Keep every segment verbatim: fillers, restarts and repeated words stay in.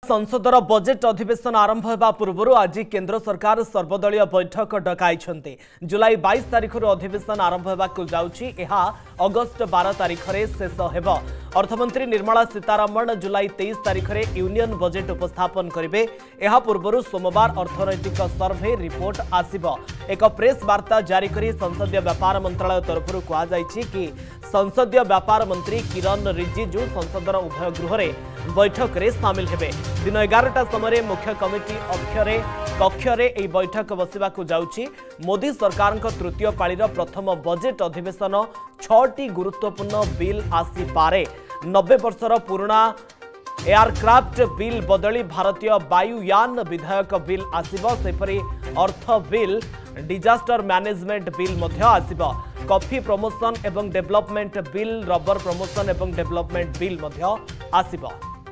संसदर budget अधिवेशन आरंभ होगा पूर्व आज केंद्र सरकार सर्वदलीय बैठक डकाई जुलाई बाईस तारिख अधिवेशन आरंभ होगा जाऊँगी अगस्ट बार तारिख में शेष हो। अर्थमंत्री निर्मला सीतारमण जुलाई तेईस तारिख में यूनियन बजेट उपस्थापन करेंगे। यह पूर्व सोमवार अर्थनैतिक सर्वे रिपोर्ट आसिब। एक प्रेस वार्ता जारी कर संसदीय व्यापार मंत्रालय तरफ कहुई कि संसदीय व्यापार मंत्री किरण रिजिजू संसदर उभय गृह में बैठक में सामिल हेबे। दिन एगारटा समय मुख्य कमिटी अक्षरे कक्षरे यह बैठक बसवाक जाउछि। मोदी सरकार तृतीय पाळीर प्रथम बजेट अधिवेशन छटी गुरुत्वपूर्ण बिल आसीपारे। नब्बे वर्षर पुराणा एयरक्राफ्ट बिल बदली भारतीय वायुयान विधायक बिल आसिब। सेपरि अर्थ बिल डिजास्टर मैनेजमेंट बिल मध्य आसिब। कॉफी प्रमोशन एवं डेवलपमेंट बिल रबर प्रमोशन एवं डेवलपमेंट बिल मध्य आसिब।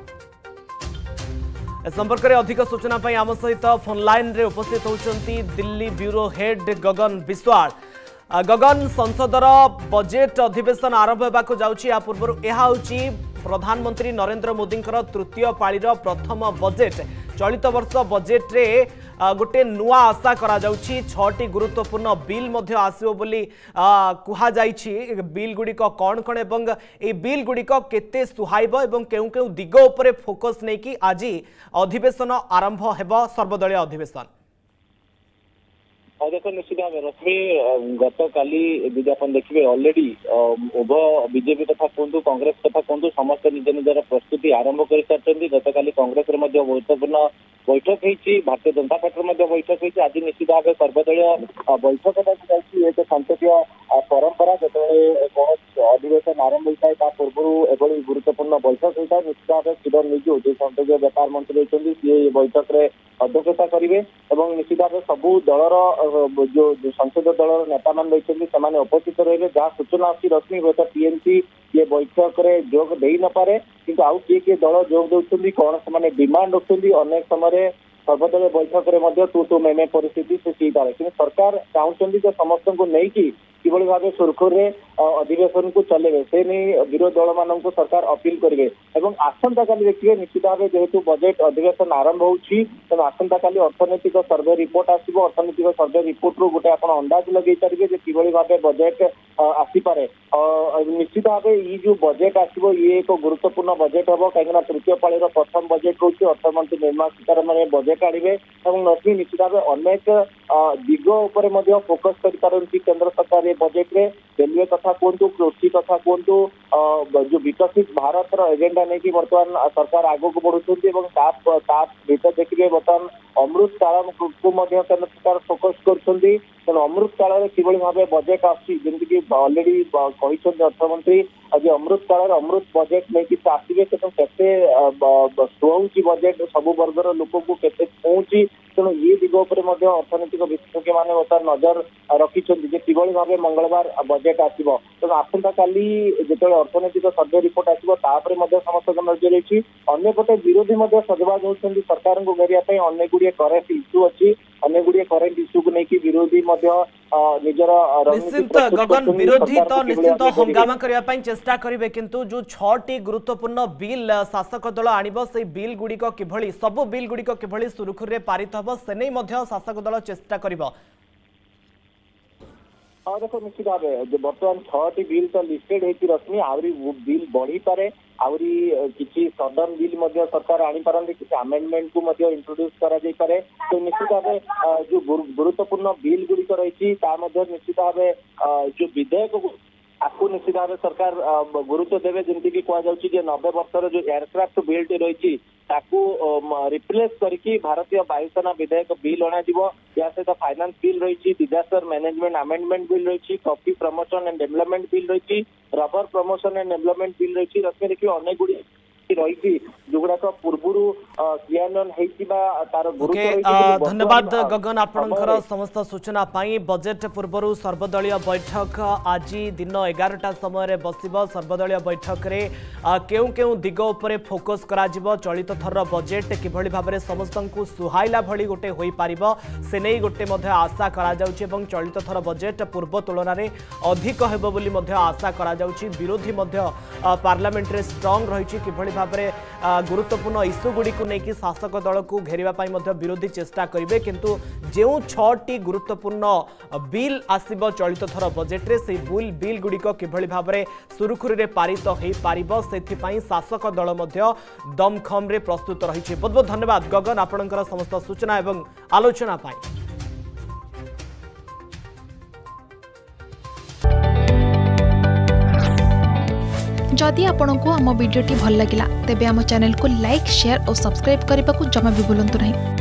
संपर्क में अधिक सूचना पाई आम सहित फोन लाइन रे उपस्थित होती दिल्ली ब्यूरो हेड गगन बिस्वाल। गगन, संसदर बजेट अधिवेशन आरंभ होगा जाउछि। या पूर्व यह होछि प्रधानमंत्री नरेंद्र मोदी तृतीय पाळीर प्रथम बजेट। चलित वर्ष बजेट रे गोटे नुआ आशा करा जाउछि। छटी गुरुत्वपूर्ण बिल मध्य आसिबो बोली कुहा जाइछि। बिल गुड़िक कौन कौन एवं ए बिल गुड़िक केते सुहाइबो एवं केउ केउ दिग उपरे फोकस नै कि आज अधिवेशन आरंभ हेबो सर्वदलीय अधिवेशन। देखो निश्चित भाव रश्मि गत काली यदि आप देखिए ऑलरेडी उभय बीजेपी तथा कहतु कांग्रेस तथा कहतु समस्त निज निजर प्रस्तुति आरंभ कर सारी। गत काली कांग्रेस गुरुत्वपूर्ण बैठक होती, भारतीय जनता पार्टी बैठक होती। आज निश्चित भाव सर्वदलीय बैठक एक संसदीय परंपरा जो कौन अधिवेशन आरंभ होता है पूर्व एभली गुरुत्वपूर्ण बैठक होता है। निश्चित भाव किरण रिजिजू जो संसदीय व्यापार मंत्री होती सी बैठक में अध्यक्षता करेंगे और निश्चित भाव सबू दलर जो संसदीय दलर नेता मान रही उपस्थित रहे। जहाँ सूचना अच्छी रश्मि हुए टीएमसी ये बैठक में जोग दे न पारे कि आउ किए किए दल जोग दौरान कौन से डिमांड रखुच्च। अनेक समय सर्वदलीय बैठक में तू तू मेमे परिस्थिति सृष्टि पारे कि सरकार चाहते समस्त को लेकिन किभली भाव सुरखुर में अधिवेशन को चलेबे से नहीं विरोध दल मान सरकार अपील करेंगे। आसंता काली देखिए निश्चित भाव जेहेतु बजेट अधिवेशन आरंभ होती तेज आसंता काली अर्थनैतिक सर्वे रिपोर्ट आसिबो। अर्थनैतिक सर्वे रिपोर्ट रू गोटे आपण अंदाज लगे पारे किभली भाव बजेट आसीपारे। निश्चित भाव ये जो बजेट आसिबो ये एक गुरुत्वपूर्ण बजेट हम कहीं तृतीय पाळीर प्रथम बजेट होती। अर्थमंत्री निर्मला सीतारमण बजेट आनिबे और नस्मी निश्चित भाव अनेक दिग उपर फोकस करि केंद्र सरकार बजेट में रेलवे कथा कहतु कृषि कथा कहतु जो विकसित भारत एजेंडा नहीं कि बर्तमान सरकार आग को बढ़ुंट भीतर देखिए बर्तमान अमृत काल को केंद्र सरकार फोकस कर अमृत काल किभली भाव बजेट आमती ऑलरेडी कहते अर्थमंत्री आज अमृत काल अमृत बजेट नहीं आसवे शुची बजेट सब वर्गर लोक को केते पहुंची तेणु ये दिग उपर अर्थनैतिक विशेषज्ञ मैंने बर्तमान नजर रखिंट किभली भाव मंगलवार बजेट आसो। तेणु आसंता काली जो अर्थनैतिक सर्वे रिपोर्ट आसो समस्त नजर रही। अंपटे विरोधी सजबाज होती सरकार को घेरिया अनेक गुड़िए करेन्ट इश्यू अच्छी अनेक गुड़िए करेन्ट इश्यू को लेकिन विरोधी निजर निश्चित गगन विरोधी तो निश्चित हंगामा करने चेष्टा करेंगे किंतु जो छटी गुरुत्वपूर्ण बिल शासक दल आणिब से बिल गुड़िक किभली सब बिल गुड़िक किभली सुरुखुर में पारित हम से नहीं शासक दल चेष्टा करिबो। हाँ देखो निश्चित भाव जो बर्तमान छटी बिल तो लिस्टेड होती रश्मि आहरी बिल बढ़ी पारे आहरी किसी सडन बिल सरकार आनीपारती किसी आमेंडमेंट को इंट्रोड्यूस करा जाई पारे। तो निश्चित भाव जो गुरुत्वपूर्ण बिल गुड़िक रही निश्चित भाव जो विधेयक आपको निश्चित भाव सरकार गुरुत्व देवे जमी कि कहुच्छी नब्बे वर्षर जो एयरक्राफ्ट बिल्ट रही रिप्लेस करके भारतीय वायुसेना विधेयक बिल अणा या सहित फाइनान्स बिल रही डिजास्टर मैनेजमेंट आमेंडमेंट बिल रही coffee promotion and development bill रही rubber promotion and development bill रही रश्मि देखिए अनेक गुड़ी रही जोगुड़ाक पूर्व क्रियान्वयन तार धन्यवाद गगन आपणकर समस्त सूचना पाई। बजेट पूर्व सर्वदलीय बैठक आज दिन एगारटा समय बसिब। सर्वदलीय बैठक रे केउ केउ दिग उपरे फोकस करा जिवो। चलित थर बजेट किभली भाव में समस्त को सुहाइला भली गोटे होई पारिबो से नहीं गोटे मध्य आशा करा जाउछि एवं चलित थर बजेट पूर्व तुलन में अधिक हेबो बोली मध्य आशा करा जाउछि। विरोधी मध्य पार्लियामेंट रे स्ट्रांग रही किभली भाव में गुरुत्वपूर्ण इस्युगुड़ी को लेकिन शासक दल को घेरवाई विरोधी चेष्टा करेंगे किंतु जो छटी गुरुत्वपूर्ण बिल आसब चलित थर बजेट्रे से बिल बिल गुड़िक किभली भाव में सुरुखुरी में पारित हो पारिब से शासक दल दमखम रे प्रस्तुत रही। बहुत बहुत धन्यवाद गगन आपणकर समस्त सूचना एवं आलोचना पाई। जदि आपंक आम भिडी भल लगा तेब आम चैनल को लाइक शेयर और सब्सक्राइब करने को जमा भी भूलु नहीं।